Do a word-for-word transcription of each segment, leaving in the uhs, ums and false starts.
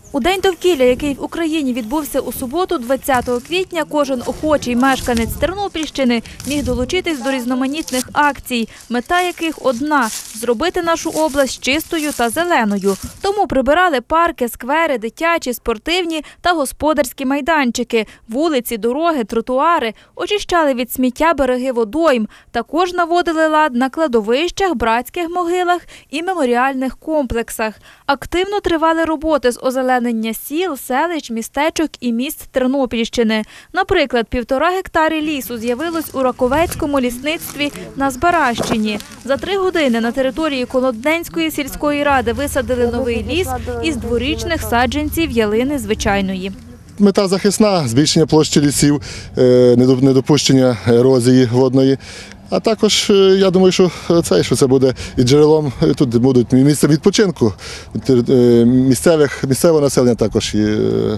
У День довкілля, який в Україні відбувся у суботу, двадцятого квітня, кожен охочий мешканець Тернопільщини міг долучитись до різноманітних акцій, мета яких одна – зробити нашу область чистою та зеленою. Тому прибирали парки, сквери, дитячі, спортивні та господарські майданчики, вулиці, дороги, тротуари, очищали від сміття береги водойм, також наводили лад на кладовищах, братських могилах і меморіальних комплексах. Активно тривали роботи з озеленення сіл, селищ, містечок і міст Тернопільщини. Наприклад, півтора гектари лісу з'явилось у Раковецькому лісництві на Збаращині. За три години на території Колодненської сільської ради висадили новий ліс із дворічних саджанців ялини звичайної. Мета захисна – збільшення площі лісів, недопущення ерозії водної. А також, я думаю, що це, що це буде і джерелом, тут будуть місця відпочинку місцевих, місцевого населення, також і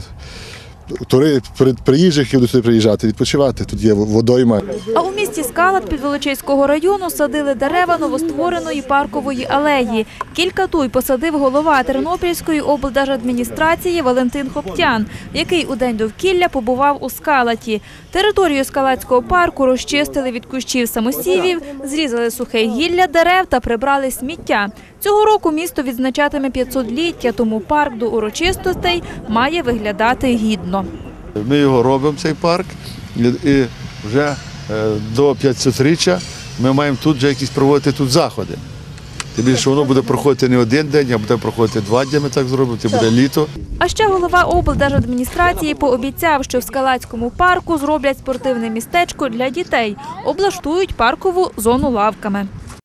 приїжджих, які будуть сюди приїжджати, відпочивати. Тут є водойма. А у місті Скалат Підволочиського району садили дерева новоствореної паркової алеї. Кілька туй посадив голова Тернопільської облдержадміністрації Валентин Хоптян, який у День довкілля побував у Скалаті. Територію Скалатського парку розчистили від кущів самосівів, зрізали сухе гілля дерев та прибрали сміття. Цього року місто відзначатиме п'ятсотліття, тому парк до урочистостей має виглядати гідно. Ми його робимо, цей парк, і вже до п'ятсотріччя ми маємо тут вже якісь проводити тут заходи. Тим більше воно буде проходити не один день, а буде проходити два дні, ми так зробимо, це буде літо. А ще голова облдержадміністрації пообіцяв, що в Скалатському парку зроблять спортивне містечко для дітей, облаштують паркову зону лавками.